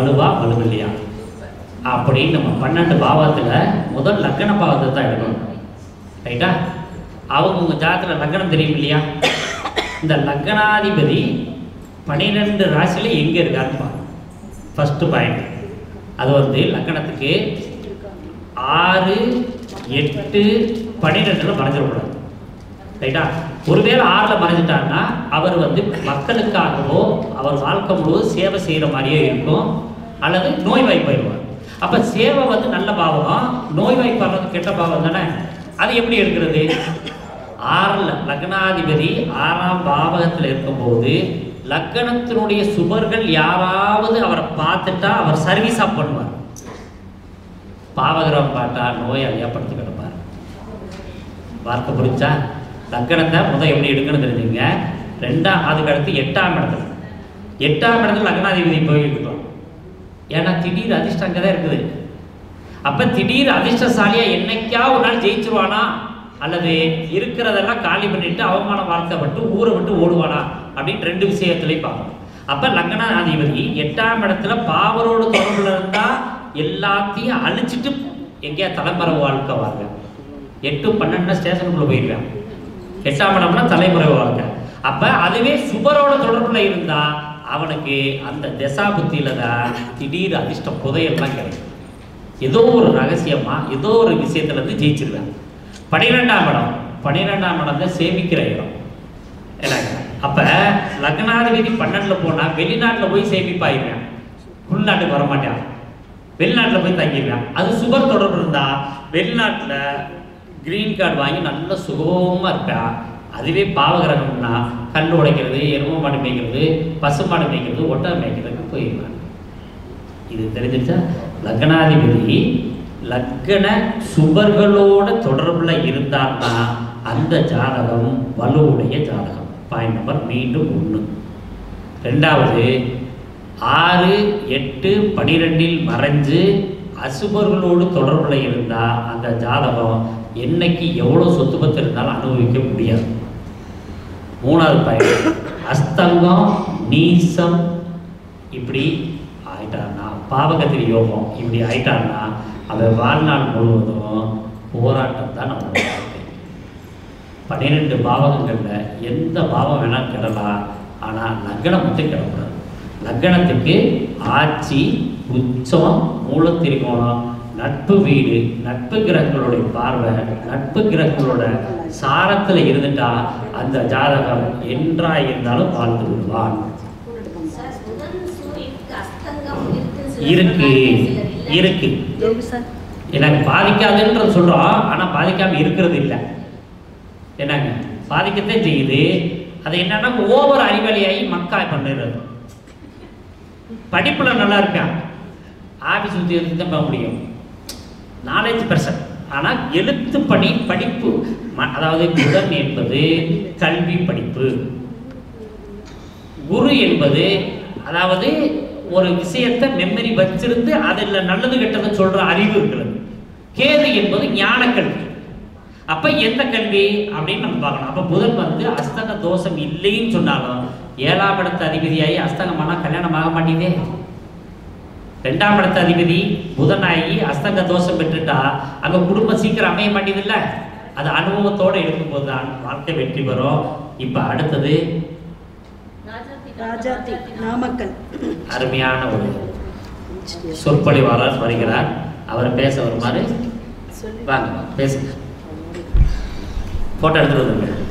வலுவா வலுவில்லையா அப்படின்னு நம்ம 12 பாவத்தில் முதல் லக்ன பாவத்தை தான் எடுக்கணும். ரைட்டா? அவங்க ஜாதகத்தில் லக்னம் தெரியும் இல்லையா? இந்த லக்னாதிபதி 12 ராசியில் எங்கே இருக்காருன்னு பாருங்க. ஃபஸ்ட்டு பாயிண்ட் அது வந்து லக்னத்துக்கு 6, 8, 12 மறைஞ்சிடக்கூடாது. ரைட்டா? ஒருவேளை 6ல் மறைஞ்சிட்டாருன்னா அவர் வந்து மக்களுக்காகவோ அவர் வாழ்க்கை முழுவதும் சேவை செய்கிற மாதிரியே இருக்கும், அல்லது நோய் வாய்ப்பாயிடுவார். அப்போ சேவை வந்து நல்ல பாவம், நோய் வாய்ப்பாடுறது கெட்ட பாவம் தானே. அது எப்படி எடுக்கிறது? 6ல் லக்னாதிபதி 6ஆம் பாவகத்தில் இருக்கும்போது லக்னத்தினுடைய சுபர்கள் யாராவது அவரை பார்த்துட்டா அவர் சர்வீஸாக பண்ணுவார். பாவகிரகம் பார்த்தா நோயாளியாக படுத்து கிடப்பார். பார்க்க புரிஞ்சா? லக்னத்தை முதல் எப்படி எடுக்கணும் தெரிஞ்சுங்க. அதுக்கு அடுத்து 8ஆம் இடத்துல 8ஆம் இடத்துல லக்னாதிபதி போயிருக்கோம். ஏன்னா திடீர் அதிர்ஷ்டம் அங்கே தான் இருக்குது. அப்போ திடீர் அதிர்ஷ்டசாலியாக என்னைக்கா ஒரு நாள் ஜெயிச்சிருவானா, அல்லது இருக்கிறதெல்லாம் காலி பண்ணிட்டு அவமான வாழ்க்கைப்பட்டு ஊரை விட்டு ஓடுவானா அப்படின்னு 2 விஷயத்துலையும் பார்க்கணும். அப்போ லக்னாதிபதி 8ஆம் இடத்துல பாவரோடு தொடர்புல இருந்தால் எல்லாத்தையும் அழிச்சிட்டு எங்கேயா தலைமுறை வாழ்க்கை வாங்க. 8, 12 ஸ்டேஷனுக்குள்ளே போயிடுவேன். 8ஆம் இடம்னா தலைமுறை வாழ்க்கை. அப்போ அதுவே சுபரோட தொடர்புல இருந்தால் அவனுக்கு அந்த தசா புத்தியில் தான் திடீர் அதிர்ஷ்டம் புதையெல்லாம் கிடைக்கும். ஏதோ ஒரு ரகசியமாக ஏதோ ஒரு விஷயத்துலேருந்து ஜெயிச்சிருவேன். 12ஆம் இடம் தான் சேமிக்கிற இடம். ஏன்னாங்க அப்போ லக்னாதிபதி 12ல் போனால் வெளிநாட்டில் போய் சேமிப்பாயிருவேன். உள்நாட்டுக்கு வரமாட்டேன், வெளிநாட்டில் போய் தங்கிடுவேன். அது சுபர் தொடர்பு இருந்தால் வெளிநாட்டில் கிரீன் கார்டு வாங்கி நல்ல சுகமாக இருப்பேன். அதுவே பாவகிரகம்னா கல் உடைக்கிறது, எரும மாடு மேய்க்கிறது, பசு மாடு மேய்க்கிறது, ஒட்டகம் மேய்க்கிறதுக்கு போயிடுவேன். இது தெரிஞ்சிருச்சா? லக்னாதிபதி லக்ன சுபர்களோட தொடர்புல இருந்தான்னா அந்த ஜாதகம் வலுவுடைய ஜாதகம். பாயிண்ட் நம்பர் மீண்டும் 1. 2வது 6, 8, 12 மறைஞ்சு அசுபர்களோடு தொடர்புல இருந்தால் அந்த ஜாதகம் என்னைக்கு எவ்வளோ சொத்து பத்து இருந்தாலும் அனுபவிக்க முடியாது. 3வது பாயிண்ட் அஸ்தங்கம், நீசம் இப்படி ஆயிட்டார்னா, பாவகத்திரி யோகம் இப்படி ஆயிட்டார்னா அவன் வாழ்நாள் முழுவதும் போராட்டம் தான் நம்மளோட வாழ்க்கை. 12 பாவகங்களில் எந்த பாவம் வேணாலும் கிடலாம், ஆனால் லக்னம் மட்டும் கிடக்கூடாது. லக்னத்துக்கு ஆட்சி, உச்சம், மூலத்திரிகோணம், நட்பு வீடு, நட்பு கிரகங்களுடைய பார்வை, நட்பு கிரகங்களோட சாரத்தில் இருந்துட்டா அந்த ஜாதகம் என்றா இருந்தாலும் வாழ்ந்து விடுவான். இருக்கு எனக்கு பாதிக்காதுன்ற சொல்றோம், ஆனா பாதிக்காம இருக்கிறது இல்லை. என்னங்க பாதிக்கத்தான் செய்யுது. அது என்னன்னா ஓவர் அறிவாளியாகி மக்கா பண்ணுறது. படிப்புல நல்லா இருப்பேன், ஆபீஸ் உத்தியோகத்துக்கு தான் போக முடியும், நாலேஜ் பர்சன். ஆனால் எழுத்து பணி படிப்பு, அதாவது புதன் என்பது கல்வி படிப்பு, குரு என்பது அதாவது ஒரு விஷயத்தை மெமரி வச்சிருந்து அதில் நல்லது கெட்டதை சொல்ற அறிவு இருக்கிறது. கேது என்பது ஞான கல்வி. அப்ப எந்த கல்வி அப்படின்னு நம்ம பார்க்கணும். அப்ப புதன் வந்து அஸ்தங்க தோஷம் இல்லைன்னு சொன்னாலும் 7ஆம் இடத்து அதிபதியாகி அஸ்தங்கமானா கல்யாணம் ஆக மாட்டேதே. 2ஆம் இடத்து அதிபதி புதனாகி அஸ்தங்க தோஷம் பெற்றுட்டா அங்க குடும்பம் சீக்கிரம் அமைய மாட்டேது இல்லை. அது அனுபவத்தோடு இருக்கும்போது தான் வாழ்க்கை வெற்றி பெறும். இப்ப அடுத்தது நாமக்கல் அருமையான ஒரு சொற்பொழிவாளர் வருகிறார். அவரை பேச வருமாறு வாங்க, பேசுங்க. போட்டோ எடுத்துட்டு வந்துருங்க.